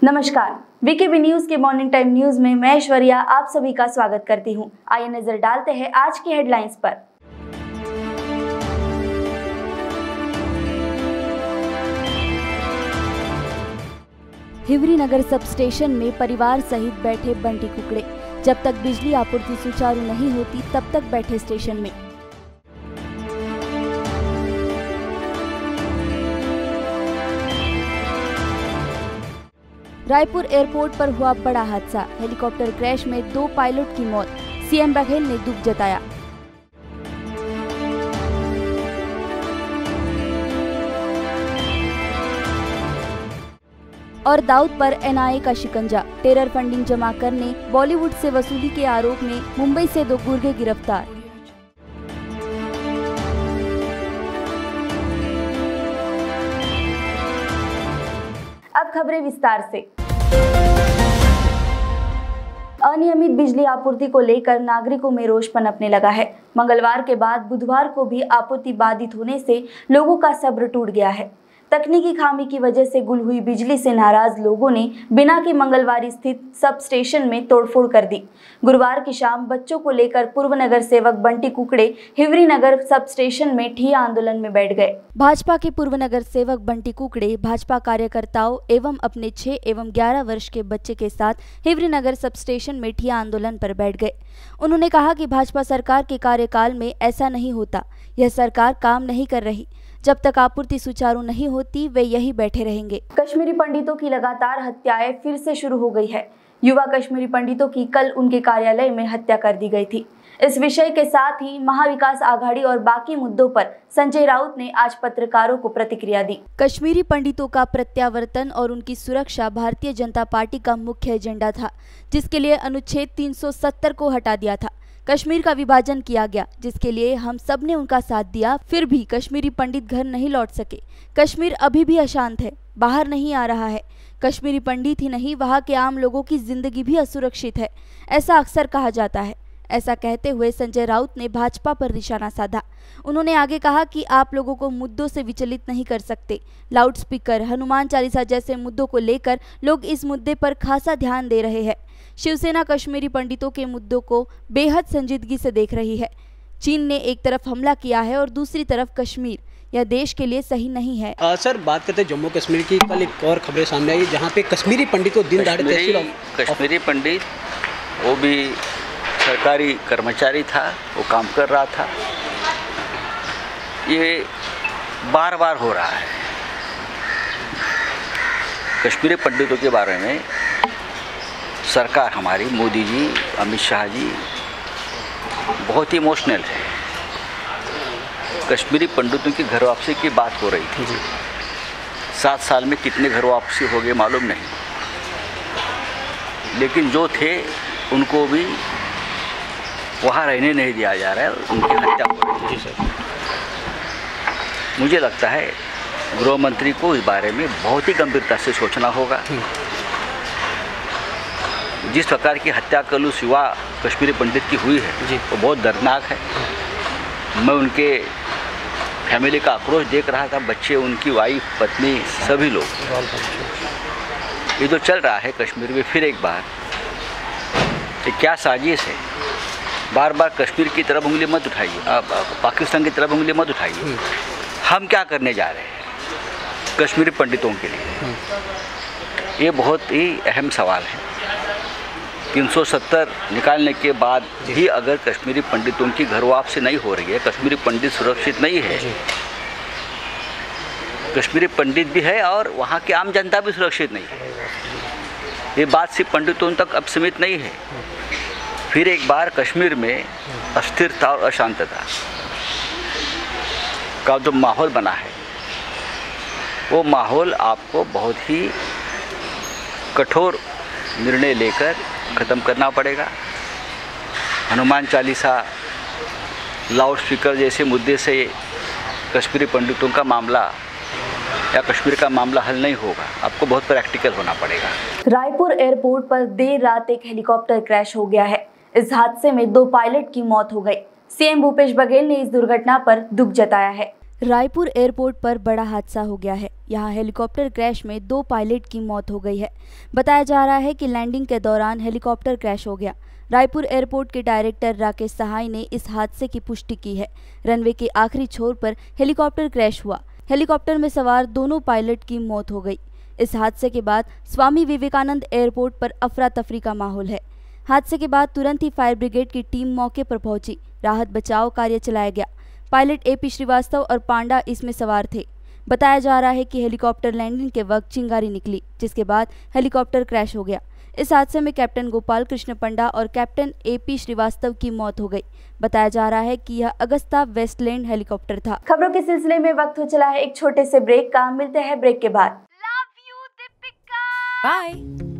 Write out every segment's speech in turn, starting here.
नमस्कार, VKB news के morning time news में मैं ऐश्वर्या आप सभी का स्वागत करती हूं। आइए नजर डालते हैं आज की हेडलाइंस पर। हिवरी नगर सब स्टेशन में परिवार सहित बैठे बंटी कुकड़े। जब तक बिजली आपूर्ति सुचारू नहीं होती तब तक बैठे स्टेशन में। रायपुर एयरपोर्ट पर हुआ बड़ा हादसा। हेलीकॉप्टर क्रैश में 2 पायलट की मौत। सीएम बघेल ने दुख जताया। और दाऊद पर एनआईए का शिकंजा। टेरर फंडिंग जमा करने बॉलीवुड से वसूली के आरोप में मुंबई से 2 गुर्गे गिरफ्तार। अब खबरें विस्तार से। अनियमित बिजली आपूर्ति को लेकर नागरिकों में रोष पनपने लगा है। मंगलवार के बाद बुधवार को भी आपूर्ति बाधित होने से लोगों का सब्र टूट गया है। तकनीकी खामी की वजह से गुल हुई बिजली से नाराज लोगों ने बिना के मंगलवार स्थित सब स्टेशन में तोड़फोड़ कर दी। गुरुवार की शाम बच्चों को लेकर पूर्व नगर सेवक बंटी कुकड़े हिवरी नगर सब स्टेशन में ठिया आंदोलन में बैठ गए। भाजपा के पूर्व नगर सेवक बंटी कुकड़े भाजपा कार्यकर्ताओं एवं अपने 6 एवं 11 वर्ष के बच्चे के साथ हिवरी नगर सब स्टेशन में ठिया आंदोलन पर बैठ गए। उन्होंने कहा कि भाजपा सरकार के कार्यकाल में ऐसा नहीं होता। यह सरकार काम नहीं कर रही। जब तक आपूर्ति सुचारू नहीं होती वे यही बैठे रहेंगे। कश्मीरी पंडितों की लगातार हत्याएं फिर से शुरू हो गई है। युवा कश्मीरी पंडितों की कल उनके कार्यालय में हत्या कर दी गई थी। इस विषय के साथ ही महाविकास आघाड़ी और बाकी मुद्दों पर संजय राउत ने आज पत्रकारों को प्रतिक्रिया दी। कश्मीरी पंडितों का प्रत्यावर्तन और उनकी सुरक्षा भारतीय जनता पार्टी का मुख्य एजेंडा था, जिसके लिए अनुच्छेद 370 को हटा दिया था। कश्मीर का विभाजन किया गया, जिसके लिए हम सब ने उनका साथ दिया। फिर भी कश्मीरी पंडित घर नहीं लौट सके। कश्मीर अभी भी अशांत है, बाहर नहीं आ रहा है। कश्मीरी पंडित ही नहीं, वहाँ के आम लोगों की जिंदगी भी असुरक्षित है, ऐसा अक्सर कहा जाता है। ऐसा कहते हुए संजय राउत ने भाजपा पर निशाना साधा। उन्होंने आगे कहा कि आप लोगों को मुद्दों से विचलित नहीं कर सकते। लाउडस्पीकर, हनुमान चालीसा जैसे मुद्दों को लेकर लोग इस मुद्दे पर खासा ध्यान दे रहे हैं। शिवसेना कश्मीरी पंडितों के मुद्दों को बेहद संजीदगी से देख रही है। चीन ने एक तरफ हमला किया है और दूसरी तरफ कश्मीर। यह देश के लिए सही नहीं है। सर, बात करते हैं जम्मू कश्मीर की। कल एक और खबरें सामने आई जहां पे कश्मीरी पंडित को दिन दहाड़े कश्मीरी पंडित वो भी सरकारी कर्मचारी था, वो काम कर रहा था। ये बार बार हो रहा है। कश्मीरी पंडितों के बारे में सरकार हमारी, मोदी जी, अमित शाह जी बहुत ही इमोशनल है। कश्मीरी पंडितों की घर वापसी की बात हो रही थी। 7 साल में कितने घर वापसी हो गए मालूम नहीं, लेकिन जो थे उनको भी वहाँ रहने नहीं दिया जा रहा है, उनकी हत्या हो रही है। मुझे लगता है गृह मंत्री को इस बारे में बहुत ही गंभीरता से सोचना होगा। जिस प्रकार की हत्या कलुष युवा कश्मीरी पंडित की हुई है वो बहुत दर्दनाक है। मैं उनके फैमिली का आक्रोश देख रहा था, बच्चे, उनकी वाइफ, पत्नी, सभी लोग। ये जो चल रहा है कश्मीर में फिर एक बार, ये क्या साजिश है। बार बार कश्मीर की तरफ उंगली मत उठाइए, पाकिस्तान की तरफ उंगली मत उठाइए। हम क्या करने जा रहे हैं कश्मीरी पंडितों के लिए, ये बहुत ही अहम सवाल है। 370 निकालने के बाद भी अगर कश्मीरी पंडितों की घर वापसी नहीं हो रही है, कश्मीरी पंडित सुरक्षित नहीं है, कश्मीरी पंडित भी है और वहाँ की आम जनता भी सुरक्षित नहीं है। ये बात सिर्फ पंडितों तक अब सीमित नहीं है। फिर एक बार कश्मीर में अस्थिरता और अशांतता का जो माहौल बना है, वो माहौल आपको बहुत ही कठोर निर्णय लेकर ख़त्म करना पड़ेगा। हनुमान चालीसा, लाउडस्पीकर जैसे मुद्दे से कश्मीरी पंडितों का मामला या कश्मीर का मामला हल नहीं होगा। आपको बहुत प्रैक्टिकल होना पड़ेगा। रायपुर एयरपोर्ट पर देर रात एक हेलीकॉप्टर क्रैश हो गया है। इस हादसे में 2 पायलट की मौत हो गई। सीएम भूपेश बघेल ने इस दुर्घटना पर दुख जताया है। रायपुर एयरपोर्ट पर बड़ा हादसा हो गया है। यहां हेलीकॉप्टर क्रैश में 2 पायलट की मौत हो गई है। बताया जा रहा है कि लैंडिंग के दौरान हेलीकॉप्टर क्रैश हो गया। रायपुर एयरपोर्ट के डायरेक्टर राकेश सहाय ने इस हादसे की पुष्टि की है। रनवे के आखिरी छोर पर हेलीकॉप्टर क्रैश हुआ। हेलीकॉप्टर में सवार दोनों पायलट की मौत हो गई। इस हादसे के बाद स्वामी विवेकानंद एयरपोर्ट पर अफरा तफरी का माहौल है। हादसे के बाद तुरंत ही फायर ब्रिगेड की टीम मौके पर पहुंची। राहत बचाव कार्य चलाया गया। पायलट AP श्रीवास्तव और पांडा इसमें सवार थे। बताया जा रहा है कि हेलीकॉप्टर लैंडिंग के वक्त चिंगारी निकली, जिसके बाद हेलीकॉप्टर क्रैश हो गया। इस हादसे में कैप्टन गोपाल कृष्ण पंडा और कैप्टन AP श्रीवास्तव की मौत हो गई। बताया जा रहा है कि यह अगस्ता वेस्टलैंड हेलीकॉप्टर था। खबरों के सिलसिले में वक्त हो चला है एक छोटे से ब्रेक का। मिलते हैं ब्रेक के बाद। बाय।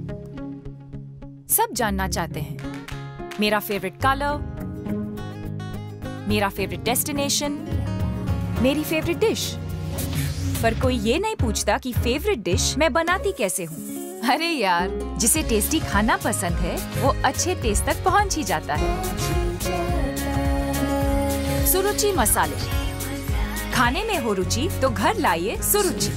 सब जानना चाहते हैं मेरा फेवरेट कलर, मेरा फेवरेट डेस्टिनेशन, मेरी फेवरेट डिश, पर कोई ये नहीं पूछता कि फेवरेट डिश मैं बनाती कैसे हूँ। अरे यार, जिसे टेस्टी खाना पसंद है वो अच्छे टेस्ट तक पहुँच ही जाता है। सुरुचि मसाले, खाने में हो रुचि तो घर लाइए सुरुचि।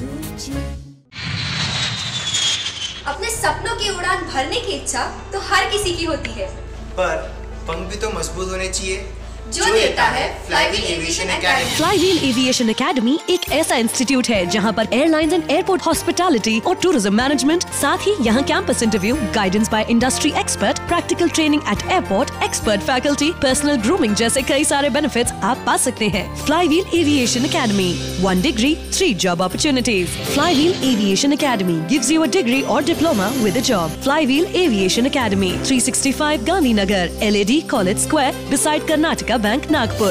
अपने सपनों की उड़ान भरने की इच्छा तो हर किसी की होती है, पर पंख भी तो मजबूत होने चाहिए, जो देता है Flywheel aviation academy. Flywheel aviation academy एक ऐसा इंस्टीट्यूट है जहां पर एयरलाइंस एंड एयरपोर्ट हॉस्पिटैलिटी और टूरिज्म मैनेजमेंट, साथ ही यहां campus interview, guidance by industry expert, practical training at airport, expert faculty, personal grooming जैसे कई सारे बेनिफिट्स आप पा सकते हैं। Flywheel aviation academy, 1 degree 3 job opportunities. Flywheel aviation academy gives you a degree or diploma with a job. Flywheel Aviation Academy, 365 Gandhinagar, LAD College Square, beside Karnataka Bank, Nagpur.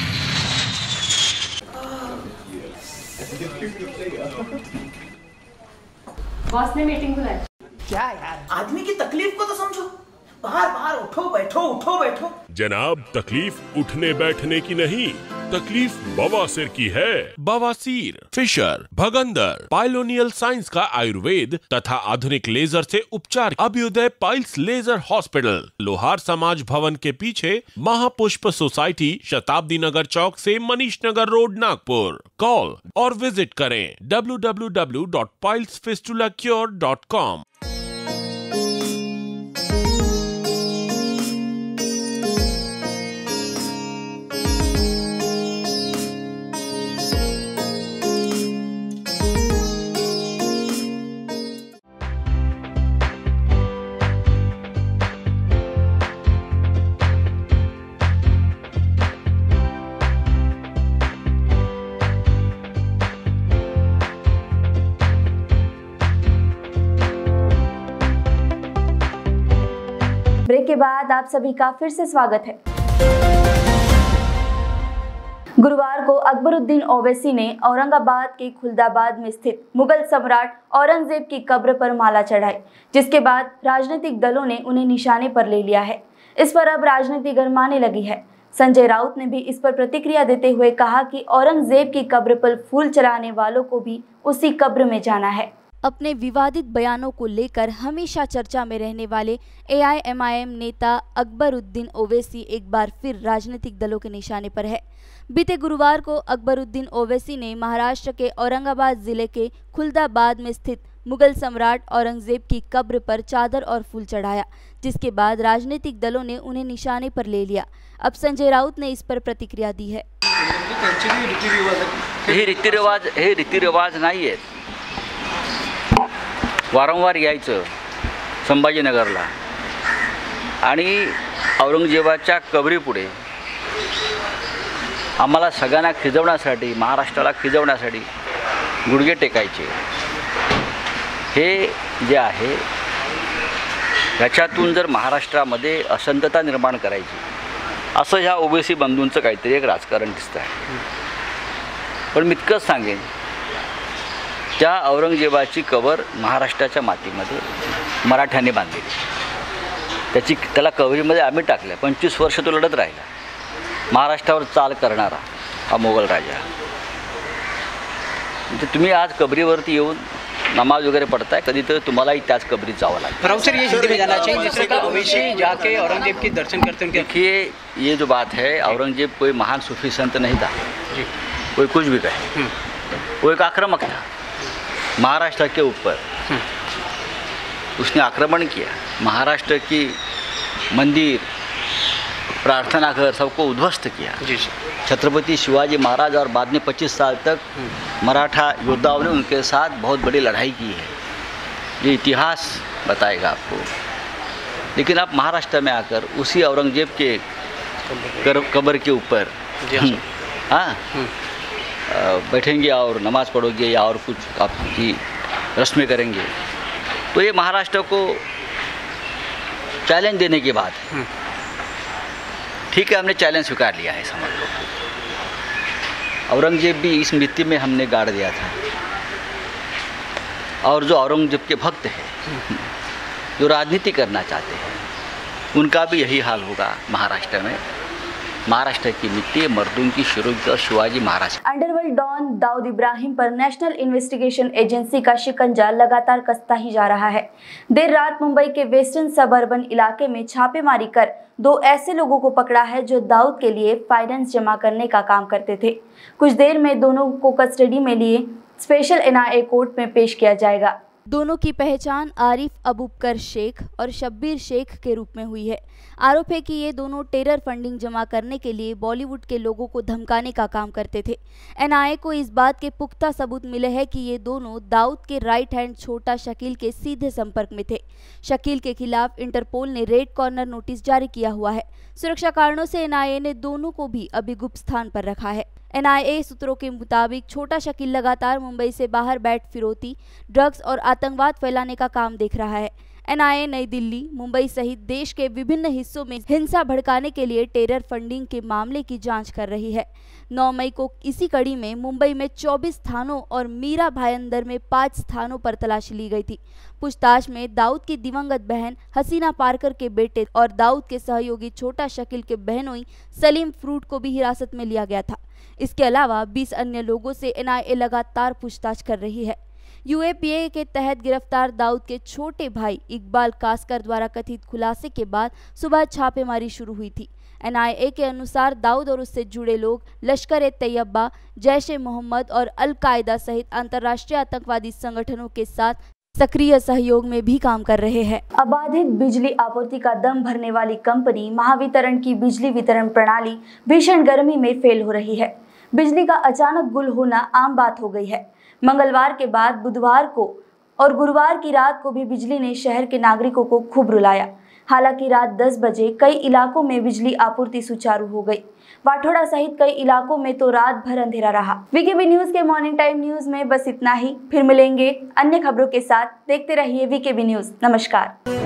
Boss ने meeting बुलाई। क्या यार, आदमी की तकलीफ को तो समझो। बाहर बाहर उठो बैठो। जनाब, तकलीफ उठने बैठने की नहीं, तकलीफ बवासीर की है। बवासीर, फिशर, भगंदर, पाइलोनियल साइंस का आयुर्वेद तथा आधुनिक लेजर से उपचार। अभ्युदय पाइल्स लेजर हॉस्पिटल, लोहार समाज भवन के पीछे, महापुष्प सोसाइटी, शताब्दी नगर चौक से मनीष नगर रोड, नागपुर। कॉल और विजिट करें www.pilesfistulacure.com। ब्रेक के बाद आप सभी का फिर से स्वागत है। गुरुवार को अकबरुद्दीन ओवैसी ने औरंगाबाद के खुलदाबाद में स्थित मुगल सम्राट औरंगजेब की कब्र पर माला चढ़ाई, जिसके बाद राजनीतिक दलों ने उन्हें निशाने पर ले लिया है। इस पर अब राजनीति गरमाने लगी है। संजय राउत ने भी इस पर प्रतिक्रिया देते हुए कहा कि औरंगजेब की कब्र पर फूल चढ़ाने वालों को भी उसी कब्र में जाना है। अपने विवादित बयानों को लेकर हमेशा चर्चा में रहने वाले AIMIM नेता अकबरुद्दीन ओवैसी एक बार फिर राजनीतिक दलों के निशाने पर है। बीते गुरुवार को अकबरुद्दीन ओवैसी ने महाराष्ट्र के औरंगाबाद जिले के खुलदाबाद में स्थित मुगल सम्राट औरंगजेब की कब्र पर चादर और फूल चढ़ाया, जिसके बाद राजनीतिक दलों ने उन्हें निशाने पर ले लिया। अब संजय राउत ने इस पर प्रतिक्रिया दी है। हे रीतिरिवाज नाही आहेत। वारंवार यायचं संभाजीनगरला आणि औरंगजेबाच्या कबरीपुढे आम्हाला सगळ्यांना खिजवण्यासाठी, महाराष्ट्राला खिजवण्यासाठी गुडघे टेकायचे। हे जे आहे ह्याच्यातून जर महाराष्ट्रामध्ये अशांतता निर्माण करायची असं ह्या ओबीसी बंधूंचं काहीतरी एक राजकारण दिसतं आहे। पण मी इतकंच सांगेन, त्या औरंगजेबाची कबर महाराष्ट्राच्या मातीमध्ये मराठ्यांनी बांधलेली, त्याला कबरीमध्ये आम्ही टाकलं। 25 वर्ष तो लढत राहिला, महाराष्ट्रावर चाल करणारा हा मोगल राजा। म्हणजे तुम्ही आज कबरीवरती येऊन नमाज वगैरह पढ़ता है, कभी तो तुम्हारा त्याच कबरी जावा लागेल। राउत सर, ये हिंदी में जानना चाहिए जिससे कि ओवैसी जाके औरंगजेब के दर्शन करते हैं। देखिए, ये जो बात है, औरंगजेब कोई महान सूफी संत नहीं था। कोई कुछ भी कहे, वो एक आक्रामक था। महाराष्ट्र के ऊपर उसने आक्रमण किया, महाराष्ट्र की मंदिर, प्रार्थना घर सबको उद्ध्वस्त किया। जी। छत्रपति शिवाजी महाराज और बाद में 25 साल तक मराठा योद्धाओं ने उनके साथ बहुत बड़ी लड़ाई की है, ये इतिहास बताएगा आपको। लेकिन आप महाराष्ट्र में आकर उसी औरंगजेब के कब्र के ऊपर हाँ बैठेंगे और नमाज़ पढ़ोगे या और कुछ आपकी रस्में करेंगे, तो ये महाराष्ट्र को चैलेंज देने की बात है। ठीक है, हमने चैलेंज स्वीकार लिया है, समझ लो। औरंगजेब भी इस मिट्टी में हमने गाड़ दिया था, और जो औरंगजेब के भक्त हैं, जो राजनीति करना चाहते हैं, उनका भी यही हाल होगा महाराष्ट्र में। महाराष्ट्र की मिट्टी मर्दून की शुरू और शिवाजी महाराज। अंडरवर्ल्ड डॉन दाऊद इब्राहिम पर नेशनल इन्वेस्टिगेशन एजेंसी का शिकंजा लगातार कसता ही जा रहा है। देर रात मुंबई के वेस्टर्न सबर्बन इलाके में छापेमारी कर 2 ऐसे लोगों को पकड़ा है जो दाऊद के लिए फाइनेंस जमा करने का काम करते थे। कुछ देर में दोनों को कस्टडी में लिए स्पेशल एनआईए कोर्ट में पेश किया जाएगा। दोनों की पहचान आरिफ अबूबकर शेख और शब्बीर शेख के रूप में हुई है। आरोप है कि ये दोनों टेरर फंडिंग जमा करने के लिए बॉलीवुड के लोगों को धमकाने का काम करते थे। एनआईए को इस बात के पुख्ता सबूत मिले हैं कि ये दोनों दाऊद के राइट हैंड छोटा शकील के सीधे संपर्क में थे। शकील के खिलाफ इंटरपोल ने रेड कॉर्नर नोटिस जारी किया हुआ है। सुरक्षा कारणों से एनआईए ने दोनों को भी अभी गुप्त स्थान पर रखा है। एनआईए सूत्रों के मुताबिक छोटा शकील लगातार मुंबई से बाहर बैठ फिरौती, ड्रग्स और आतंकवाद फैलाने का काम देख रहा है। एनआईए नई दिल्ली, मुंबई सहित देश के विभिन्न हिस्सों में हिंसा भड़काने के लिए टेरर फंडिंग के मामले की जांच कर रही है। 9 मई को इसी कड़ी में मुंबई में 24 स्थानों और मीरा भाईंदर में 5 स्थानों पर तलाशी ली गई थी। पूछताछ में दाऊद की दिवंगत बहन हसीना पारकर के बेटे और दाऊद के सहयोगी छोटा शकील के बहनोई सलीम फ्रूट को भी हिरासत में लिया गया था। इसके अलावा 20 अन्य लोगों से एनआईए लगातार पूछताछ कर रही है। यूएपीए के तहत गिरफ्तार दाऊद के छोटे भाई इकबाल कासकर द्वारा कथित खुलासे के बाद सुबह छापेमारी शुरू हुई थी। एनआईए के अनुसार दाऊद और उससे जुड़े लोग लश्कर-ए-तैयबा, जैश-ए-मोहम्मद और अल-कायदा सहित अंतर्राष्ट्रीय आतंकवादी संगठनों के साथ सक्रिय सहयोग में भी काम कर रहे हैं। अबाधित बिजली आपूर्ति का दम भरने वाली कंपनी महावितरण की बिजली वितरण प्रणाली भीषण गर्मी में फेल हो रही है। बिजली का अचानक गुल होना आम बात हो गई है। मंगलवार के बाद बुधवार को और गुरुवार की रात को भी बिजली ने शहर के नागरिकों को खूब रुलाया। हालांकि रात 10 बजे कई इलाकों में बिजली आपूर्ति सुचारू हो गई। वाठोड़ा सहित कई इलाकों में तो रात भर अंधेरा रहा। वीकेबी न्यूज के मॉर्निंग टाइम न्यूज में बस इतना ही। फिर मिलेंगे अन्य खबरों के साथ। देखते रहिए वीकेबी न्यूज। नमस्कार।